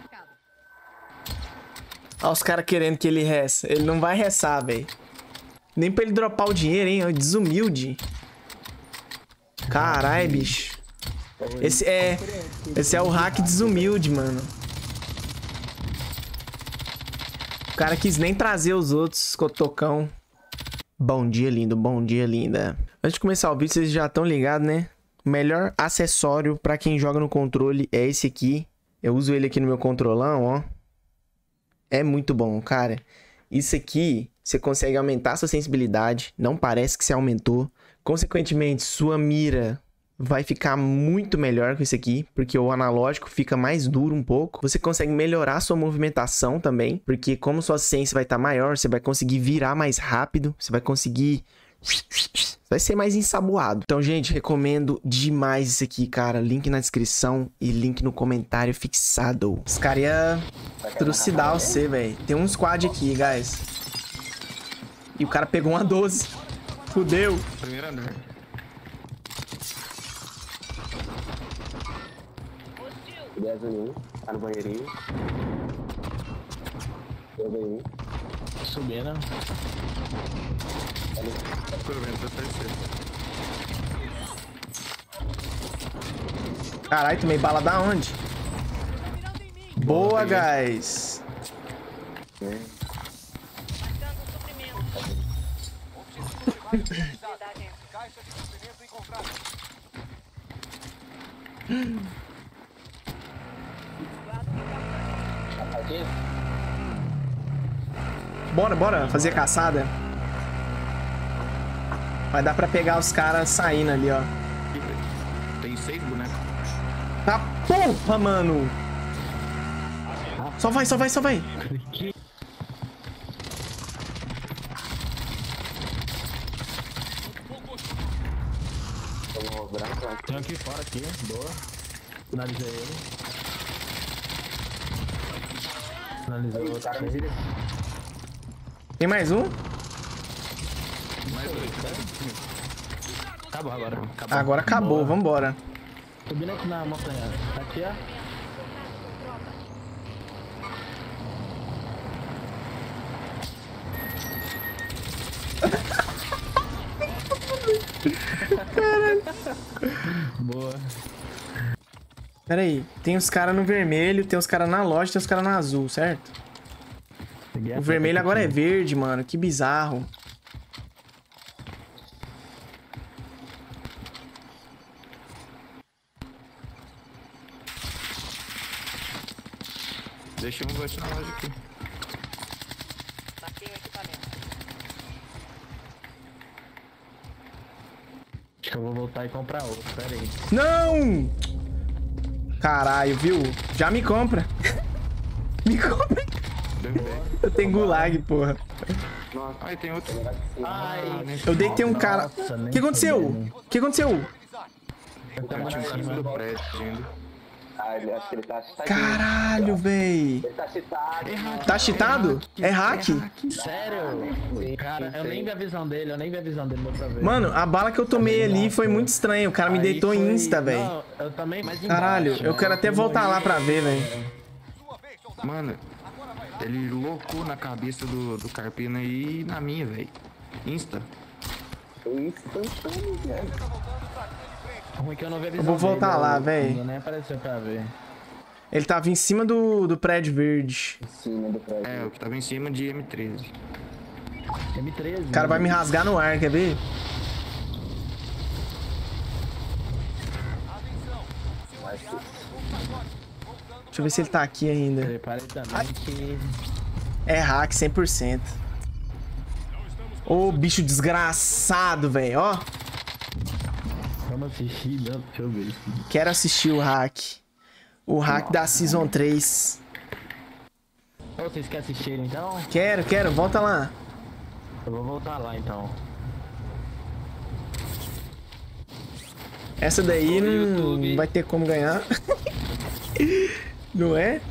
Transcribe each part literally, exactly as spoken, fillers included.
Olha os caras querendo que ele reza. Ele não vai rezar, velho. Nem pra ele dropar o dinheiro, hein? Desumilde. Caralho, bicho. Esse é... Esse é o hack desumilde, mano. O cara quis nem trazer os outros, cotocão. Bom dia, lindo. Bom dia, linda. Antes de começar o vídeo, vocês já estão ligados, né? O melhor acessório pra quem joga no controle é esse aqui. Eu uso ele aqui no meu controlão, ó. É muito bom, cara. Isso aqui, você consegue aumentar sua sensibilidade. Não parece que você aumentou. Consequentemente, sua mira vai ficar muito melhor com isso aqui, porque o analógico fica mais duro um pouco. Você consegue melhorar sua movimentação também, porque como sua sense vai estar maior, você vai conseguir virar mais rápido. Você vai conseguir... Vai ser mais ensaboado. Então, gente, recomendo demais isso aqui, cara. Link na descrição e link no comentário fixado. Os caras iam trucidar você, velho. Tem um squad aqui, guys. E o cara pegou uma doze. Fudeu. Primeiro andar. dez tá no banheirinho. Eu ganhei. Subindo. Tô vendo, tô terceiro. Caralho, tomei bala da onde? Boa, guys. Bora, bora fazer a caçada. Vai dar pra pegar os caras saindo ali, ó. Tem seis bonecos. Tá porra, mano. Só vai, só vai, só vai. Tem aqui fora, aqui. Boa. Finalizei ele. Finalizei o outro. Tem mais um? Mais dois. Acabou agora. Acabou. Agora acabou, Boa. vambora. Subindo aqui na montanha. Tá aqui, ó. Caralho. Boa. Pera aí, tem os caras no vermelho, tem os caras na loja, tem os caras no azul, certo? O vermelho agora é verde, mano. Que bizarro. Deixa um bot na loja aqui. Acho que eu vou voltar e comprar outro. Pera aí. Não! Caralho, viu? Já me compra. Me compra. Eu tenho gulag, porra. Nossa, Ai, tem outro. Ai, Eu deitei um cara... Nossa, O nem que aconteceu? fudendo. O que aconteceu? Eu tava Tinha um na cara em cima cima. do prédio indo. ah, ele acho que ele tá chitadinho. Caralho, véi. Ele tá chitado. Tá cheatado? É hack? Sério? Cara, eu nem vi a visão dele, eu nem vi a visão dele, deu pra ver. Mano, a bala que eu tomei ali foi muito estranha. O cara me Aí deitou foi- insta, velho. Não, eu também, mas Caralho, embaixo, eu né? quero até voltar lá pra ver, velho. Mano, ele loucou na cabeça do, do Carpina aí e na minha, velho. Insta. Instantâneo, velho. Ruim que eu não vi a Eu visão vou voltar dele, lá, eu- véi. Nem apareceu pra ver. Ele tava em cima do, do prédio verde. Em cima do prédio. É, o que tava em cima de M treze. M treze. O cara vai me rasgar no ar, quer ver? Deixa eu ver se ele tá aqui ainda. Preparei também que... É hack, cem por cento. Ô, bicho desgraçado, velho, ó. Vamos assistir, não, deixa eu ver. Quero assistir o hack. O hack da Season três. Ô, vocês querem assistir então? Quero, quero, volta lá. Eu vou voltar lá então. Essa daí não vai ter como ganhar. Não é?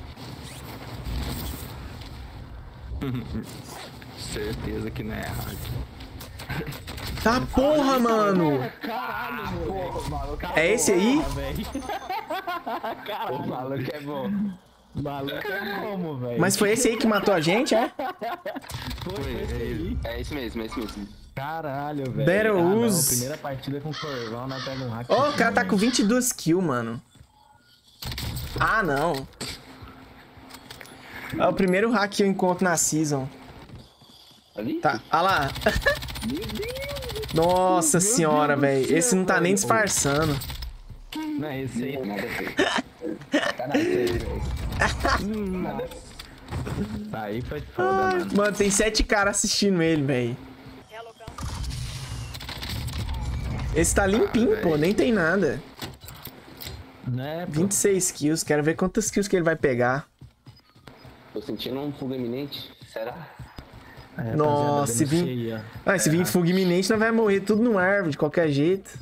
Certeza que não é hack. Tá porra, mano. Caralho, porra, maluco. É esse aí? Caralho, maluco, é bom. Maluco é como, velho? Mas foi esse aí que matou a gente, é? Foi, Foi, esse é aí. É isso mesmo, é isso mesmo. Caralho, velho. Better Ah, não, use. primeira partida com Corvão, nós pega um hack. Ó, o cara tá com vinte e duas kills, mano. Ah, não. É o primeiro hack que eu encontro na season. Ali? Tá, olha lá. Nossa senhora, velho. Esse não tá nem disfarçando. Não, esse aí. Nada a ver. Sacanagem, velho. Aí foi foda, mano. Mano, tem sete caras assistindo ele, velho. Esse tá limpinho, Ah, pô. véi. Nem tem nada. Né, pô? vinte e seis kills. Quero ver quantas kills que ele vai pegar. Tô sentindo um fogo iminente. Será? É, Nossa, rapaziada, se vir- denunciei, ó. Ah, se vir fogo iminente, nós vai morrer tudo no árvore, de qualquer jeito.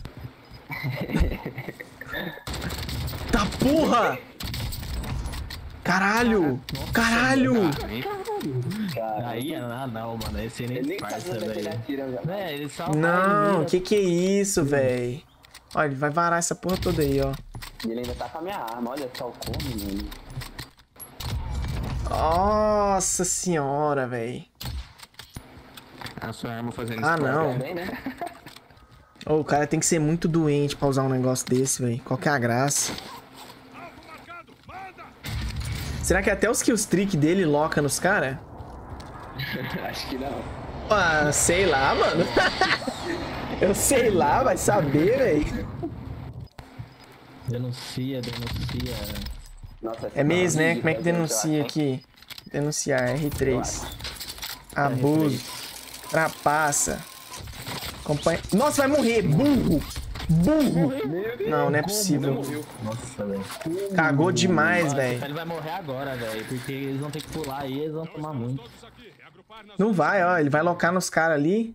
Tá porra! Caralho! Caralho! Cara, Aí, ah, não, mano. Esse aí ele nem nem tá disfarça, sabendo onde é que ele velho. atira já. É, ele só Não, vai, que que é isso, véi? Olha, ele vai varar essa porra toda aí, ó. E ele ainda tá com a minha arma, olha só o como, mano. Nossa senhora, véi. A sua arma fazendo Ah, splash. não. Tá bem, né? Ô, o cara tem que ser muito doente pra usar um negócio desse, véi. Qual que é a graça? Será que até os killstreak dele loca nos caras? Acho que não. Ah, sei lá, mano. Eu sei lá, vai saber, véi. Denuncia, denuncia. Nossa, É mesmo, né? vídeo Como é que pra gente, eu denuncia acho, aqui? Denunciar, R três. Eu Abuso. Trapaça. Acompanha... Nossa, vai morrer! Burro! Burro! Não, não é possível. Nossa, velho. Cagou demais, velho. Ele vai morrer agora, velho. Porque eles vão ter que pular aí e eles vão tomar muito. Não vai, ó. Ele vai locar nos caras ali.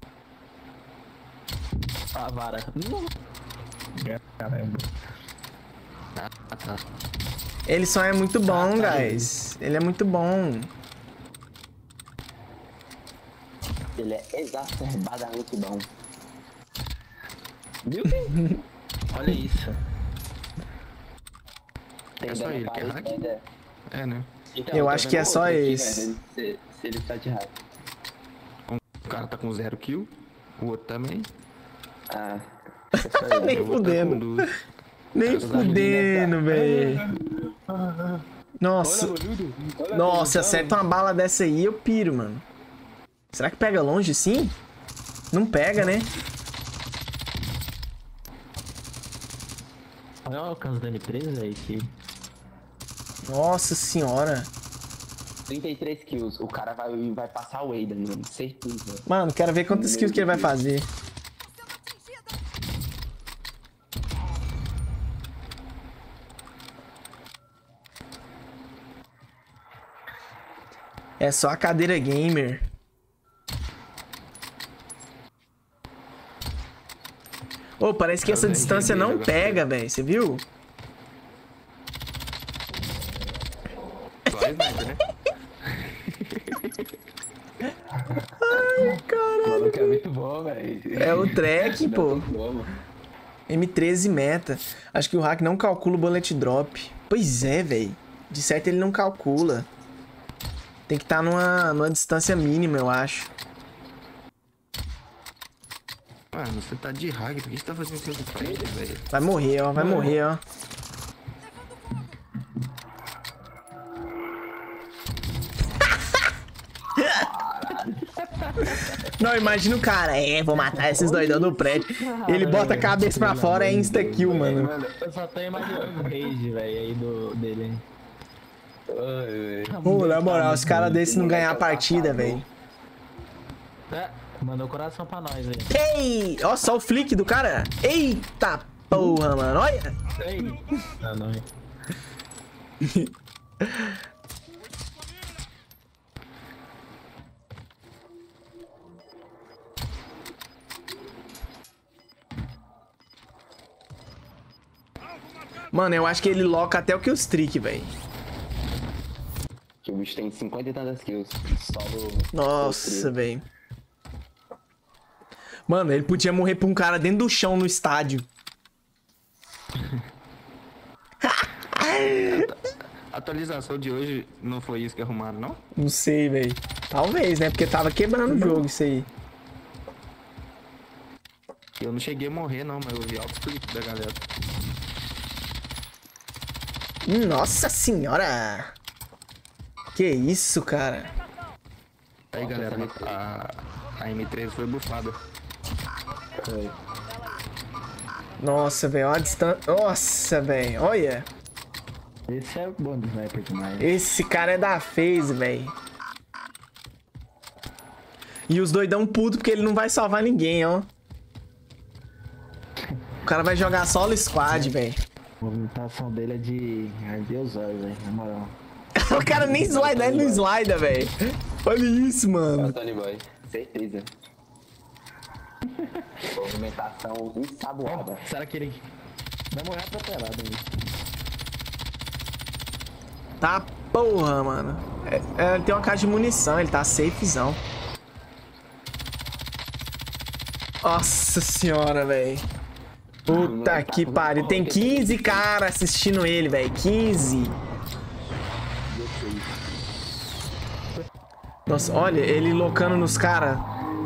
A vara. Caramba. Ah, tá. Ele só é muito bom, guys. Ele é muito bom. Ele é exacerbadamente bom. Viu? Olha isso. Tem É só dano ele que é parecido, hack? é. É, né? Então, Eu tô acho que é vendo só outro aqui, esse. velho, Se, se ele tá de hack. O cara tá com zero kill. O outro também. Ah, é só ele. Nem Eu vou tá fudendo. com duas. Nem Os fudendo, amiguinhos velho. Nossa. Nossa, se acerta uma bala dessa aí, eu piro, mano. Será que pega longe sim? Não pega, né? Olha o alcance da M três aí que. Nossa senhora. trinta e três kills. O cara vai, vai passar o Aiden, mano. Certeza. Mano, quero ver quantas kills que ele vai fazer. É só a cadeira gamer. Ô, parece que essa distância não pega, velho. Você viu? Só sniper, né? O maluco é muito bom, velho. É o track, pô. Como? M treze meta. Acho que o hack não calcula o bullet drop. Pois é, velho. De certo ele não calcula. Tem que estar numa, numa distância mínima, eu acho. Mano, você tá de hack. Por que você tá fazendo isso com ele, velho? Vai morrer, ó. Vai morrer, ó. Não, imagina o cara. É, vou matar esses doidão no prédio. Ele bota a cabeça pra fora, é insta-kill, mano. Mano, eu só tô imaginando o rage, velho, aí do, dele. Pô, na moral, os caras desses não ganhar a partida, velho. É, mandou coração pra nós aí. Ei! Ó, só o flick do cara. Eita porra, mano. Olha. Ei. Ah, não. Mano, eu acho que ele loca até o killstreak, velho. Que o bicho tem cinquenta e tantas kills. Solo. Nossa, velho. Mano, ele podia morrer pra um cara dentro do chão no estádio. A atualização de hoje não foi isso que arrumaram, não? Não sei, velho. Talvez, né? Porque tava quebrando o jogo isso aí. Eu não cheguei a morrer, não, mas eu vi altos clipes da galera. Nossa senhora! Que isso, cara? Aí, galera, a, a M treze foi bufada. Foi. Nossa, velho, olha a distância. Nossa, velho, olha. Esse é bom do sniper demais. Esse cara é da FaZe, velho. E os doidão puto porque ele não vai salvar ninguém, ó. O cara vai jogar solo squad, velho. A movimentação dele é de arder os olhos, velho, na moral. O cara nem slida, ele não slida, velho. Olha isso, É o mano. Tony Boy, certeza. Movimentação ensaboada. Será que ele vai morrer atropelado aí? Tá porra, mano. É, é, ele tem uma caixa de munição, ele tá safezão. Nossa senhora, velho. Puta que pariu. Tem quinze caras assistindo ele, velho. quinze. Nossa, olha, ele locando nos caras.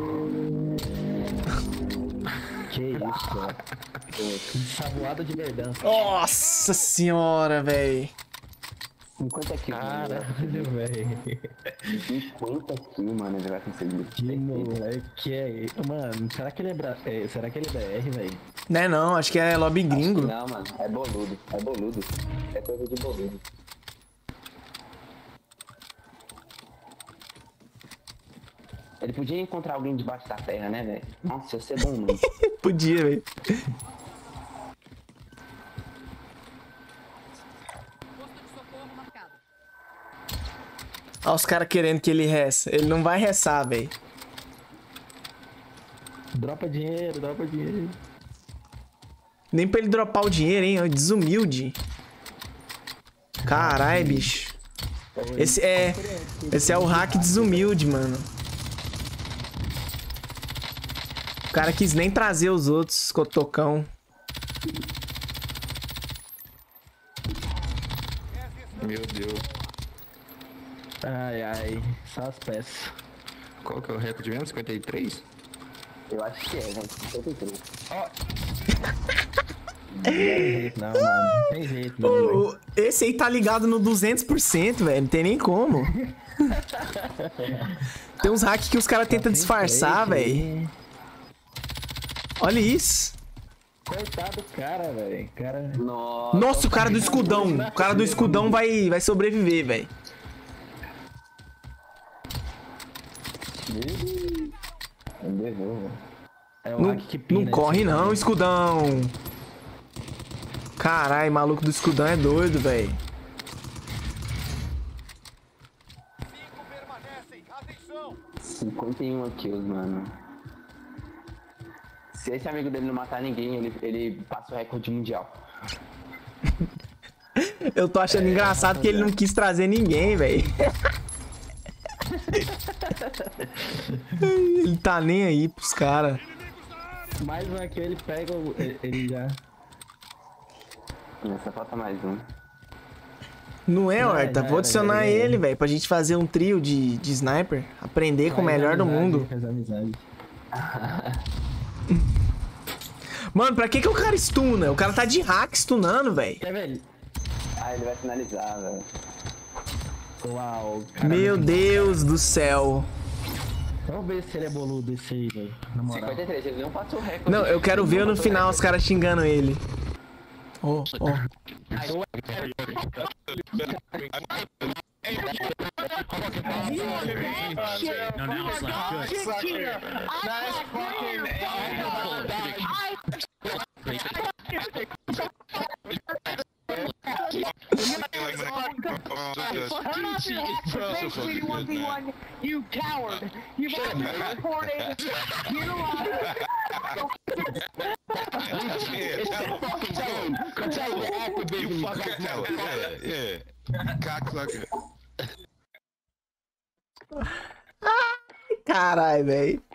Que isso, velho. Saboada de verdança. Nossa senhora, velho. cinquenta kills. Caralho, velho. cinquenta kills, mano, ele vai conseguir. Que moleque é isso? Mano, será que ele é, bra... é, será que ele é B R, velho? Não é não, acho que é lobby gringo. Não, mano, é boludo, é boludo. É coisa de boludo. Ele podia encontrar alguém debaixo da terra, né, velho? Nossa, ia ser bom, mano. Podia, velho. Olha os caras querendo que ele resta. Ele não vai restar, velho. Dropa dinheiro, dropa dinheiro. Nem pra ele dropar o dinheiro, hein? É desumilde. Caralho, bicho. Esse é... Esse é o hack desumilde, mano. O cara quis nem trazer os outros cotocão. Meu Deus. Ai, ai. Só as peças. Qual que é o recorde mesmo? cinquenta e três? Eu acho que é, velho. cinquenta e três. Não tem jeito não, mano. Não tem jeito não, velho. O- Esse aí tá ligado no duzentos por cento, velho. Não tem nem como. Tem uns hacks que os caras tentam disfarçar, velho. Olha isso. Coitado do cara, velho. Cara... Nossa, Nossa, o cara do escudão. O cara do escudão vai, vai sobreviver, velho. É o Não, hack que pina não corre esse- não, escudão. Caralho, maluco do escudão é doido, velho. cinquenta e um kills, mano. Se esse amigo dele não matar ninguém, ele, ele passa o recorde mundial. Eu tô achando engraçado que ele não quis trazer ninguém, velho. Ele tá nem aí pros caras. Mais um aqui, ele pega, o- ele, ele já... Essa falta mais um. Não é, Não, Horta? já Vou era, adicionar já era. ele, velho, pra gente fazer um trio de, de sniper. Aprender com o melhor do Amizade, mundo. faz amizade. Mano, pra que que o cara stuna? O cara tá de hack stunando, velho. Quer ver? Ah, ele vai finalizar, velho. Uau, cara. Meu Deus do céu. Vamos ver se ele é boludo esse aí, velho. Na moral. cinquenta e três, ele não passou o recorde. Não, eu quero Ele ver não no passou o final os recorde. caras xingando ele. Ó, ó. No, now it's not good. You coward! You've already reported. Get alive. You fucking tell it. Yeah, yeah. Cocksucker. Caralho, velho.